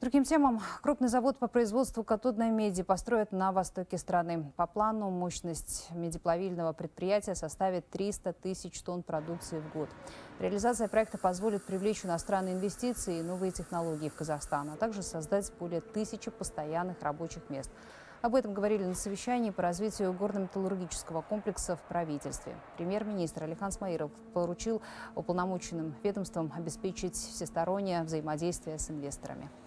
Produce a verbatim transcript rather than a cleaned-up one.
Другим темам. Крупный завод по производству катодной меди построят на востоке страны. По плану мощность медиплавильного предприятия составит триста тысяч тонн продукции в год. Реализация проекта позволит привлечь иностранные инвестиции и новые технологии в Казахстан, а также создать более тысячи постоянных рабочих мест. Об этом говорили на совещании по развитию горно-металлургического комплекса в правительстве. Премьер-министр Алихан Смаилов поручил уполномоченным ведомствам обеспечить всестороннее взаимодействие с инвесторами.